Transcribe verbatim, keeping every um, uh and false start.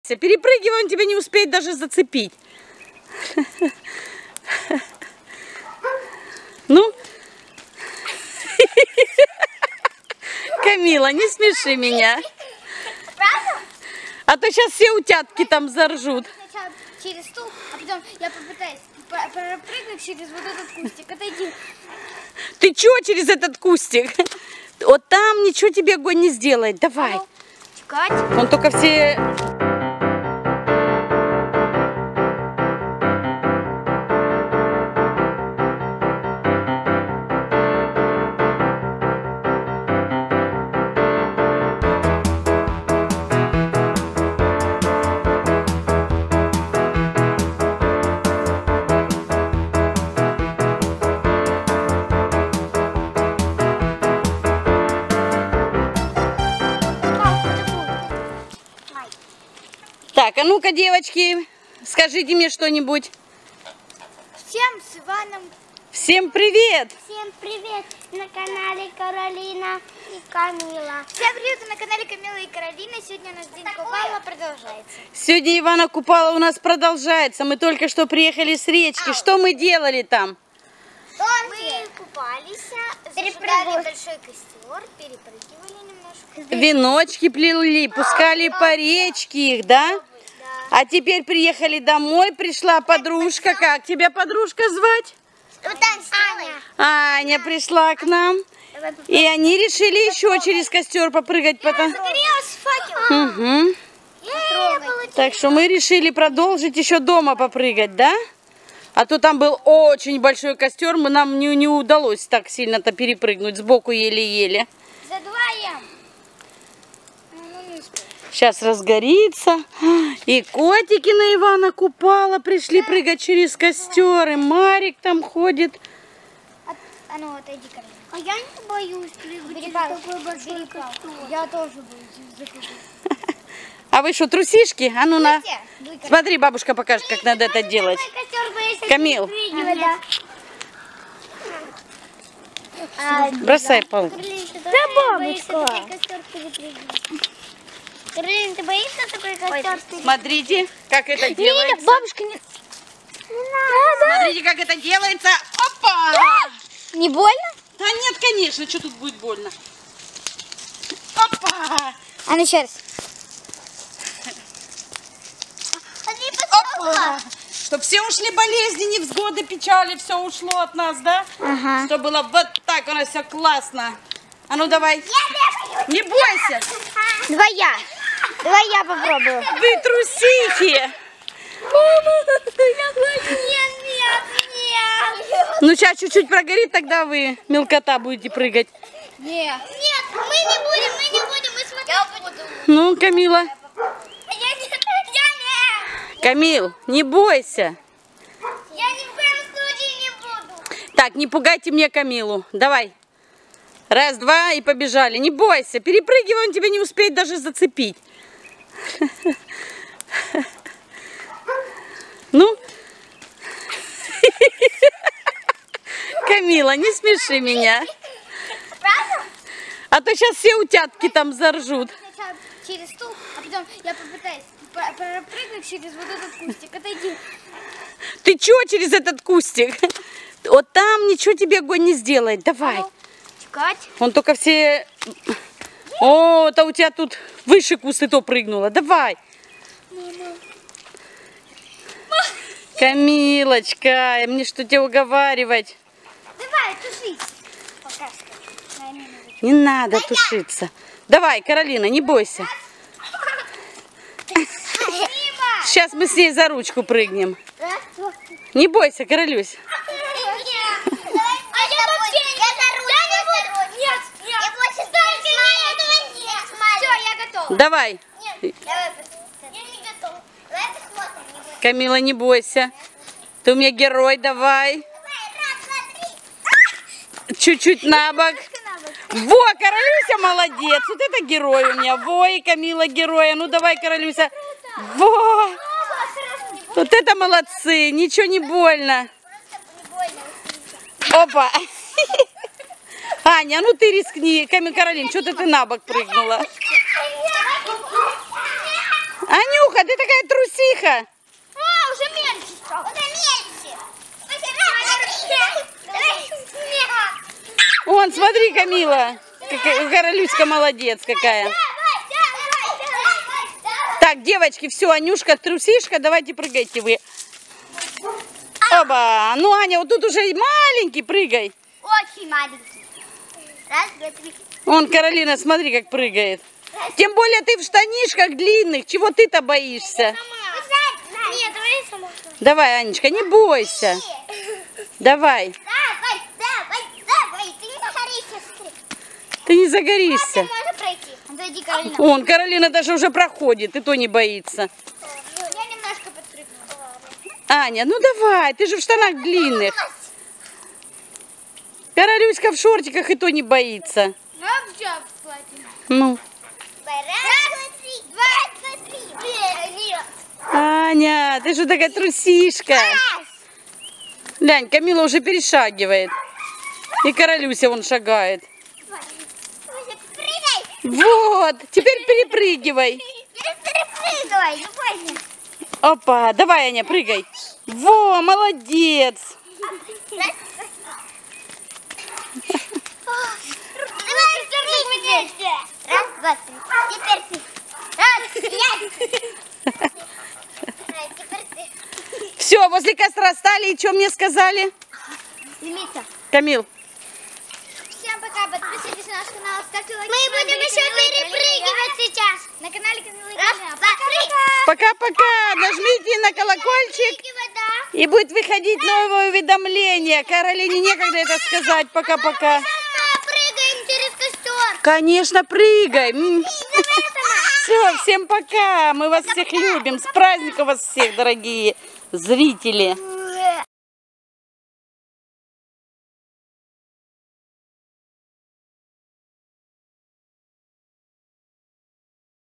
Перепрыгивай, он тебя не успеет даже зацепить. Ну? Камила, не смеши меня. А то сейчас все утятки там заржут. Сначала через стул, а потом я попытаюсь пропрыгнуть через вот этот кустик. Отойди. Ты чё через этот кустик? Вот там ничего тебе огонь не сделает. Давай. Чекать. Он только все... Так, а ну-ка, девочки, скажите мне что-нибудь. Всем с Иваном. Всем привет! Всем привет на канале Каролина и Камила. Всем привет на канале Камила и Каролина. Сегодня у нас день Купала продолжается. Сегодня Ивана Купала у нас продолжается. Мы только что приехали с речки. Ау. Что мы делали там? Мы купались, зажигали большой костер, перепрыгивали немножко. Веночки плели, пускали по речке их, да? А теперь приехали домой, пришла подружка. Как тебя подружка звать? Аня. Аня пришла к нам. И они решили еще через костер попрыгать. Потом... Угу. Так что мы решили продолжить еще дома попрыгать, да? А то там был очень большой костер, мы, нам не, не удалось так сильно-то перепрыгнуть, сбоку еле-еле. Задуваем. Сейчас разгорится. И котики на Ивана Купала пришли прыгать через костер. И Марик там ходит. А, а ну, отойди ко мне. А я не боюсь прыгать через такой большой костер. Я тоже боюсь. А вы что, трусишки? А ну на. Смотри, бабушка покажет, как надо это делать. Камил. Бросай палку. Да, бабушка. Каролина, ты боишься такой костер? Смотрите, как это делается. Нет, бабушка, не... Смотрите, как это делается. Опа! Не больно? Да нет, конечно, что тут будет больно. Опа! А ну еще раз. Опа! Чтоб все ушли болезни, невзгоды, печали, все ушло от нас, да? Ага. Чтобы было вот так у нас все классно. А ну давай. Не бойся. Давай я. Давай я попробую. Вы трусихи. Нет, нет, нет. Ну сейчас чуть-чуть прогорит, тогда вы, мелкота, будете прыгать. Нет. Нет, мы не будем, мы не будем, мы смотрим. Я буду. Ну, Камила. Я не, я не. Камил, не бойся. Я ни в коем случае не буду. Так, не пугайте мне Камилу. Давай. Раз, два и побежали. Не бойся. Перепрыгивай, он тебя не успеет даже зацепить. Ну? Камила, не смеши меня. А то сейчас все утятки там заржут. Сначала через стул, а потом я попытаюсь пропрыгнуть через вот этот кустик. Отойди. Ты чё через этот кустик? Вот там ничего тебе огонь не сделает. Давай. Чекать. Он только все... О, это у тебя тут выше куст и то прыгнула. Давай. Мама. Камилочка, мне что тебе уговаривать? Давай, тушись. Пока что. Не надо тушиться. Давай, Каролина, не бойся. Сейчас мы с ней за ручку прыгнем. Не бойся, Королюсь. Давай. Нет, я не готова. Давай посмотрим. Камила, не бойся. Ты у меня герой, давай. Чуть-чуть на бок. Во, Королюся молодец. Вот это герой у меня. Во, и Камила героя. Ну давай, Королюся. Во. Вот это молодцы. Ничего не больно. Опа. Аня, ну ты рискни. Каролин, что-то ты на бок прыгнула. Анюха, ты такая трусиха. А, уже меньше стало. Уже меньше. Вон, смотри, Камила. Какая, Королюська молодец какая. Так, девочки, все, Анюшка трусишка, давайте прыгайте вы. Оба. Ну, Аня, вот тут уже маленький, прыгай. Очень маленький. Раз, два, три. Вон, Каролина, смотри, как прыгает. Тем более ты в штанишках длинных. Чего ты-то боишься? Нет, давай сама. Давай, Анечка, не бойся. Давай. Давай, давай, давай. Ты не загоришься. Ты не загоришься. Можно пройти? Зайди, Каролина. Вон, Каролина даже уже проходит, и то не боится. Я немножко подпрыгнула. Аня, ну давай, ты же в штанах длинных. Королюська в шортиках и то не боится. Ну, все, платим. Ну. Раз, два, три. Аня, ты же такая трусишка. Глянь, Камила уже перешагивает. И Королюся вон шагает. Вот, теперь перепрыгивай. Перепрыгивай, ну поздно. Опа, давай, Аня, прыгай. Во, молодец. Давай, держи вместе. Раз, два, три. Теперь ты. Раз, пять. Теперь ты. Все, возле костра стали, и что мне сказали? Снимите. Камил. Всем пока, подписывайтесь на наш канал, ставьте лайки. Мы будем еще перепрыгивать сейчас. На канале Камилы и Камиля. Пока-пока. Нажмите на колокольчик, и будет выходить новое уведомление. Каролине некогда это сказать. Пока-пока. Прыгаем через костер. Конечно, прыгай. Все, всем пока. Мы вас всех любим. С праздником вас всех, дорогие зрители.